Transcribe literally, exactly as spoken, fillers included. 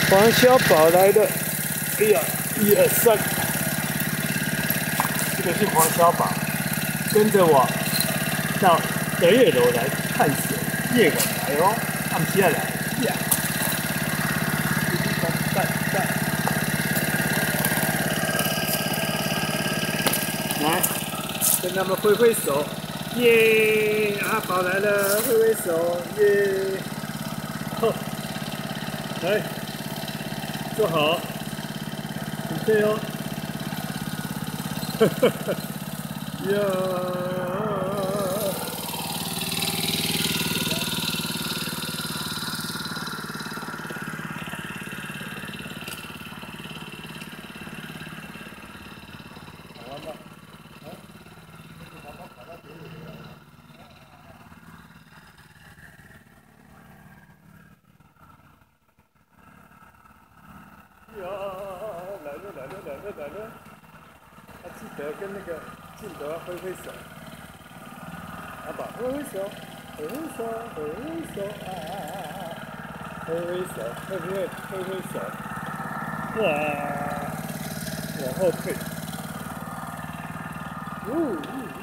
黄小宝来了！哎呀，一二三，这个是黄小宝，跟着我到德月楼来探险。夜晚来哦，暗时来呀！赞赞！来，跟他们挥挥手，耶！阿宝来了，挥挥手，耶！好，来。 坐好，准备哦！哈哈哈呀！好玩吧？啊？宝宝跑到别里来了。呀！来了来了来了来了！他记得跟那个镜头要挥挥手。阿宝挥挥手，挥挥手，挥挥手啊啊啊啊！挥挥手，会不会挥挥手？哇！往后退。呜、哦！